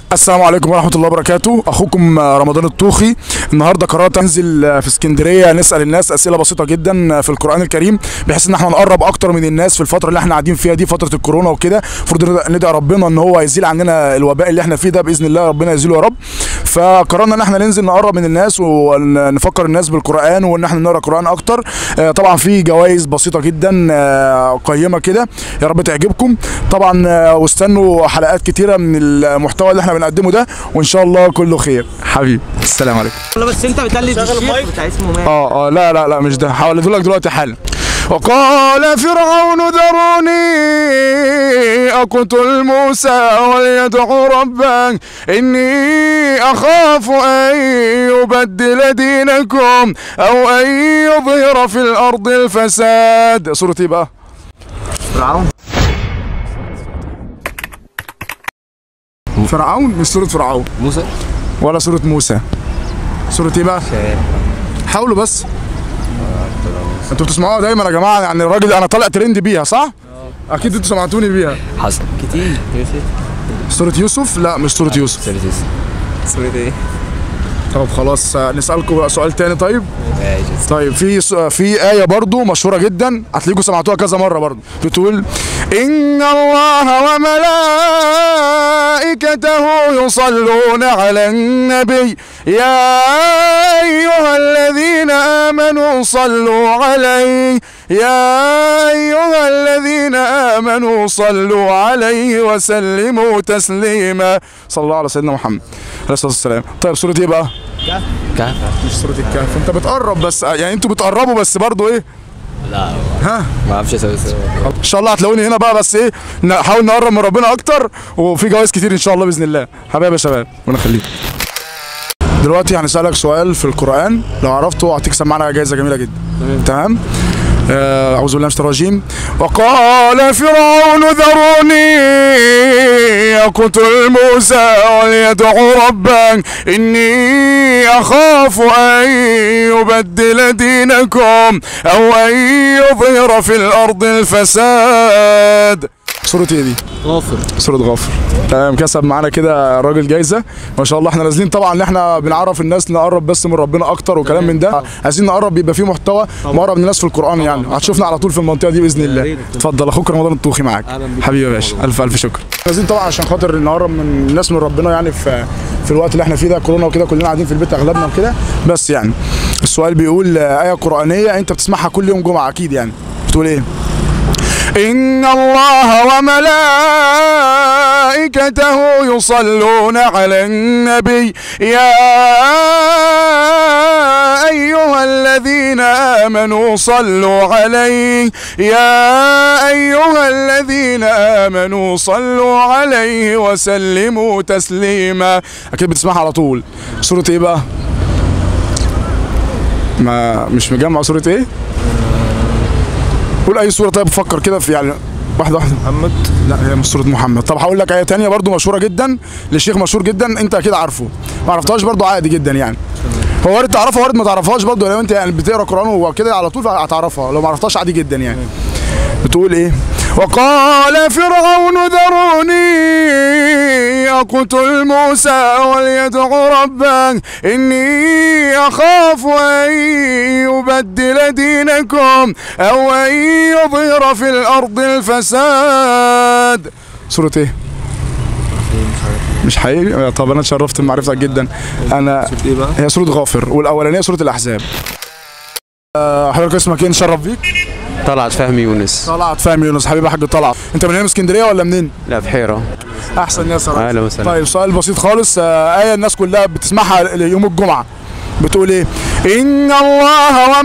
السلام عليكم ورحمة الله وبركاته. أخوكم رمضان الطوخي. النهارده قررت أنزل في اسكندرية نسأل الناس أسئلة بسيطة جدا في القرآن الكريم، بحيث إن احنا نقرب أكتر من الناس في الفترة اللي احنا قاعدين فيها دي، فترة الكورونا وكده. المفروض ندعي ربنا إن هو يزيل عننا الوباء اللي احنا فيه ده بإذن الله، ربنا يزيله يا رب. فقررنا إن احنا ننزل نقرب من الناس ونفكر الناس بالقرآن وإن احنا نقرأ قرآن أكتر. طبعا في جوائز بسيطة جدا قيمة كده، يا رب تعجبكم طبعا. واستنوا حلقات كتيرة من المحتوى اللي احنا بنقدمه ده، وان شاء الله كله خير. حبيبي السلام عليكم. والله بس انت بتقلد الشيخ بتاع اسمه ماهر. لا مش ده، هقول لك دلوقتي حالا. وقال فرعون ذروني أقتل موسى وليدع ربه إني أخاف أن يبدل دينكم أو أن يظهر في الأرض الفساد. سورة ايه بقى؟ فرعون مش سورة فرعون. موسى ولا سورة موسى. سورة ايه بقى؟ حاولوا بس. انتوا بتسمعوها دايما يا جماعه، يعني الراجل انا طالع ترند بيها صح؟ اكيد انتوا سمعتوني بيها. حصل كتير. سورة يوسف؟ لا مش سورة يوسف. سورة ايه؟ طب خلاص نسألكم سؤال تاني. طيب ماشي. طيب في آية برضو مشهورة جدا، هتلاقيكم سمعتوها كذا مرة برضو، بتقول إن الله وملائكته يصلون على النبي يا أيها الذين آمنوا صلوا عليه يا أيها الذين آمنوا صلوا عليه وسلموا تسليما. صلى الله على سيدنا محمد عليه الصلاة والسلام. طيب سورة ايه بقى؟ كهف. مش سورة الكهف. انت بتقرب بس، يعني انتوا بتقربوا بس برضو ايه؟ لا ها؟ ما اعرفش اسوي. ان شاء الله هتلاقوني هنا بقى، بس ايه نحاول نقرب من ربنا اكتر، وفي جوائز كتير ان شاء الله باذن الله. حبايبي يا شباب ربنا يخليك. دلوقتي هنسألك سؤال في القرآن، لو عرفته هتكسب معانا جايزة جميلة جدا. تمام؟ أعوذ بالله من الشيطان الرجيم. وقال فرعون ذروني أقتل موسى وليدع ربه إني أخاف أن يبدل دينكم أو أن يظهر في الأرض الفساد. سورة ايه دي؟ غافر. سورة غافر. تمام، كسب معانا كده راجل جايزه ما شاء الله. احنا نازلين طبعا ان احنا بنعرف الناس نقرب بس من ربنا اكتر وكلام من ده، عايزين نقرب يبقى في محتوى مقرب من الناس في القران، يعني هتشوفنا على طول في المنطقه دي باذن الله. اتفضل اخوك رمضان الطوخي معاك. حبيبي يا باشا، الف شكر. نازلين طبعا عشان خاطر نقرب من الناس من ربنا، يعني في الوقت اللي احنا فيه ده كورونا وكده، كلنا قاعدين في البيت اغلبنا وكده. بس يعني السؤال بيقول آية قرآنية انت بتسمعها كل يوم جمعة اكيد، يعني بتقول ايه؟ إن الله وملائكته يصلون على النبي يا أيها الذين آمنوا صلوا عليه يا أيها الذين آمنوا صلوا عليه وسلموا تسليما. أكيد بتسمعها على طول. سورة إيه بقى؟ مش مجمع سورة إيه؟ قول اي سوره. طيب فكر كده في يعني واحده. محمد. لا هي مش سوره محمد. طب هقول لك ايه تانية برضو مشهوره جدا لشيخ مشهور جدا، انت اكيد عارفه. ما عرفتهاش برضو عادي جدا يعني. هو وارد تعرفها وارد ما تعرفهاش برضو، لو انت يعني بتقرا قران وكده على طول هتعرفها، لو ما عرفتهاش عادي جدا يعني. بتقول ايه؟ وقال فرعون ذروني أقتل موسى وليدع ربه إني أخاف أن يبدل دينكم أو أن يظهر في الأرض الفساد. سورة ايه؟ مش حقيقي؟ طب انا اتشرفت بمعرفتك جدا. انا هي سورة غافر، والاولانية سورة الأحزاب. حضرتك اسمك ايه؟ نشرف بيك. طلعت فهمي يونس. طلعت فهمي يونس. حبيبي يا حاج طلعت، انت من هنا من اسكندريه ولا منين؟ لا بحيره. احسن ناس. اهلا وسهلا. طيب سؤال بسيط خالص، آية الناس كلها بتسمعها يوم الجمعه، بتقول ايه؟ إن الله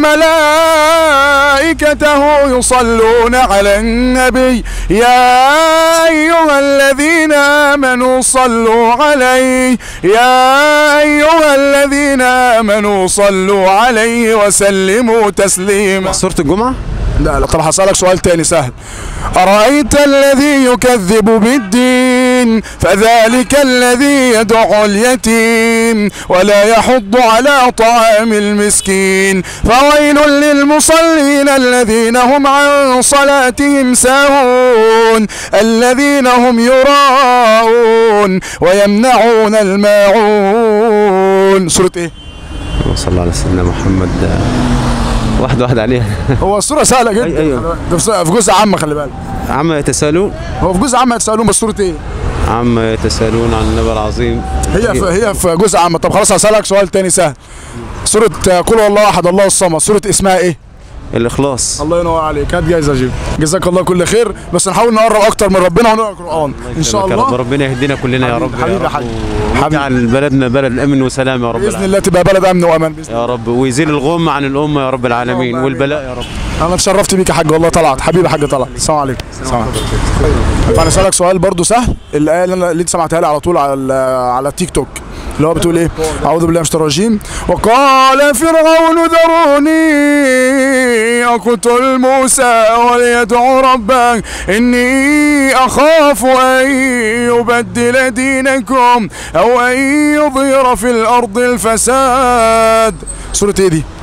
وملائكته يصلون على النبي يا أيها الذين آمنوا صلوا عليه يا أيها الذين آمنوا صلوا عليه وسلموا تسليما. سورة الجمعة؟ لا. طب هسألك سؤال تاني سهل. أرأيت الذي يكذب بالدين فذلك الذي يدعو اليتيم ولا يحض على طعام المسكين فويل للمصلين الذين هم عن صلاتهم ساهون الذين هم يراءون ويمنعون الماعون. سورة ايه؟ صلى الله على سيدنا محمد. واحد عليها. هو السورة سهلة جدا. أيوه. ده في جزء عامة خلي بالك. عما يتساءلون. هو في جزء عامة يتسألون بس سورة ايه؟ عما يتساءلون عن النبأ العظيم. هي في جزء عامة. طب خلاص هسألك سؤال تاني سهل. سورة قل هو الله احد الله الصمد، سورة اسمها ايه؟ الإخلاص. الله ينور عليك، هات جايزة جيب. جزاك الله كل خير، بس نحاول نقرب اكتر من ربنا ونقرا القرآن ان شاء الله. ربنا يهدينا كلنا يا رب. حبيبي ويجعل بلدنا بلد امن وسلام يا رب باذن الله، تبقى بلد امن وامان باذن يا رب، ويزيل الغم عن الامه يا رب العالمين والبلاء يا رب. انا اتشرفت بيك يا حاج والله. طلعت حبيبي حاج طلعت. السلام عليكم. السلام عليكم. فانا اسالك سؤال برضو سهل، الايه اللي انت سمعتها لي على طول على التيك توك اللي هو بتقول ايه؟ اعوذ بالله من الشيطان الرجيم. وقال فرعون ذروني اقتل موسى وليدعو ربه اني اخاف ان يبدل دينكم او ان يظهر في الارض الفساد. سورة ايه دي؟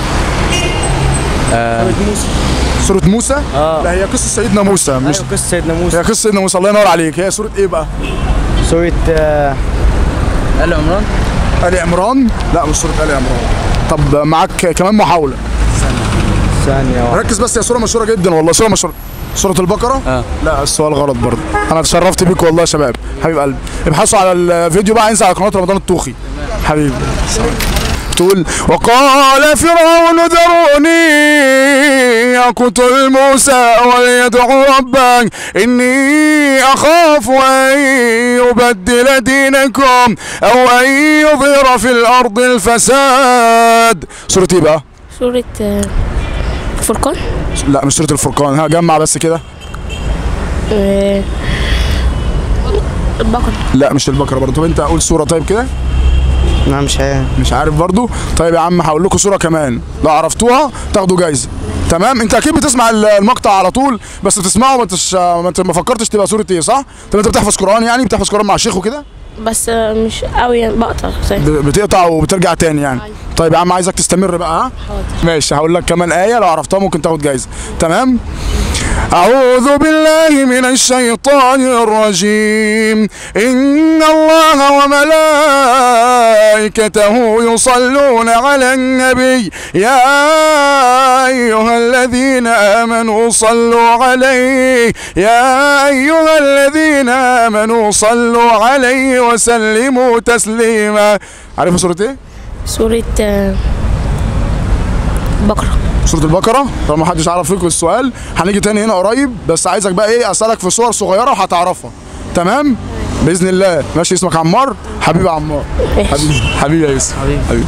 سورة موسى؟ لا هي قصة سيدنا موسى. مش ايوه قصة سيدنا موسى. هي قصة سيدنا موسى. الله ينور عليك. هي سورة ايه بقى؟ سورة آل عمران. آل عمران؟ لا مش سورة آل عمران. طب معاك كمان محاولة. ثانية واحدة. ركز بس، يا سورة مشهورة جدا والله، سورة مشهورة. سورة البقرة؟ لا السؤال غلط برضه. أنا اتشرفت بيك والله يا شباب، حبيب قلبي. ابحثوا على الفيديو بقى، انزل على قناة رمضان الطوخي. حبيبي. تقول وقال فرعون ذروني أقتل موسى وليدعو ربه إني أخاف أن يبدل دينكم أو أن يظهر في الأرض الفساد. سورة إيه بقى؟ سورة الفرقان؟ لا مش سورة الفرقان. ها جمع بس كده. البقرة. لا مش البقرة برضه. طب أنت قول سورة طيب كده. لا مش عارف. مش عارف برضو. طيب يا عم هقول لكم صوره كمان، لو عرفتوها تاخدوا جايزه. تمام؟ انت اكيد بتسمع المقطع على طول، بس بتسمعه ما فكرتش تبقى صوره ايه، صح؟ طب انت بتحفظ قران يعني؟ بتحفظ قران مع الشيخ وكده؟ بس مش قوي يعني، بقطع. بتقطع وبترجع تاني يعني. طيب يا عم عايزك تستمر بقى. ها؟ حاضر. ماشي، هقول لك كمان ايه لو عرفتها ممكن تاخد جايزه. تمام؟ أعوذ بالله من الشيطان الرجيم. إن الله وملائكته يصلون على النبي يا أيها الذين آمنوا صلوا عليه يا أيها الذين آمنوا صلوا عليه وسلموا تسليما. عارف سورة إيه؟ سورة البقرة. سورة البقرة. طب ما حدش عرف فيكم السؤال، هنيجي تاني هنا قريب، بس عايزك بقى ايه اسألك في صور صغيرة وهتعرفها. تمام؟ بإذن الله. ماشي. اسمك عمار؟ حبيبي عمار. حبيبي يا يوسف. حبيبي.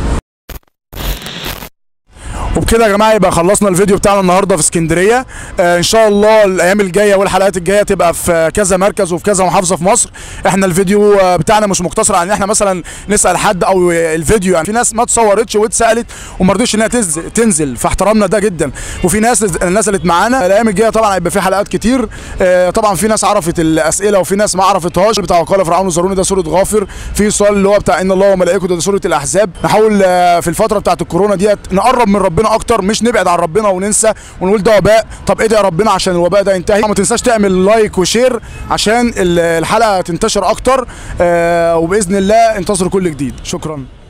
وبكده يا جماعه يبقى خلصنا الفيديو بتاعنا النهارده في اسكندريه. ان شاء الله الايام الجايه والحلقات الجايه تبقى في كذا مركز وفي كذا محافظه في مصر. احنا الفيديو بتاعنا مش مقتصر على ان احنا مثلا نسال حد او الفيديو، يعني في ناس ما اتصورتش واتسالت وما رضيتش انها تنزل، فاحترمنا ده جدا. وفي ناس نزلت معانا. الايام الجايه طبعا هيبقى في حلقات كتير. طبعا في ناس عرفت الاسئله وفي ناس ما عرفتهاش. بتاع وقال فرعون ذروني ده سوره غافر. في سؤال اللي هو بتاع ان الله وملائكته ده سوره الاحزاب. نحاول في الفتره بتاعت الكورونا ديت نقرب من ربنا اكتر، مش نبعد عن ربنا وننسى ونقول ده وباء. طب ادعي ربنا عشان الوباء ده ينتهي. ما تنساش تعمل لايك وشير عشان الحلقه تنتشر اكتر. وباذن الله انتظروا كل جديد. شكرا.